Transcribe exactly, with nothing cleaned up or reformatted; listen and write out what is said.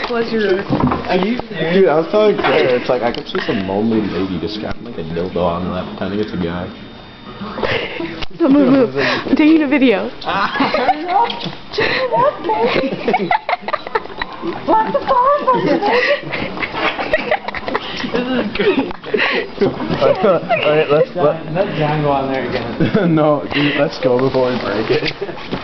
Close your eyes. Dude, I was telling Claire, it's like I could see some lonely lady just got like a dildo on left, pretending it's a guy. Don't move, move. I'm taking a video. Turn it off. Turn it off, baby. Lock the phone from you, This is great. Alright, let's let, let John go on there again. No, dude, let's go before we break it.